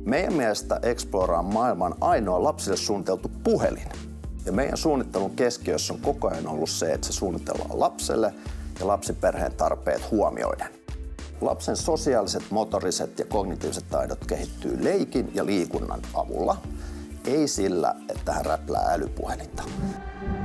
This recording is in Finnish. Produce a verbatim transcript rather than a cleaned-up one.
Meidän mielestä Explora on maailman ainoa lapsille suunniteltu puhelin. Ja meidän suunnittelun keskiössä on koko ajan ollut se, että se suunnitellaan lapselle ja lapsiperheen tarpeet huomioiden. Lapsen sosiaaliset, motoriset ja kognitiiviset taidot kehittyy leikin ja liikunnan avulla, ei sillä, että hän räplää älypuhelinta.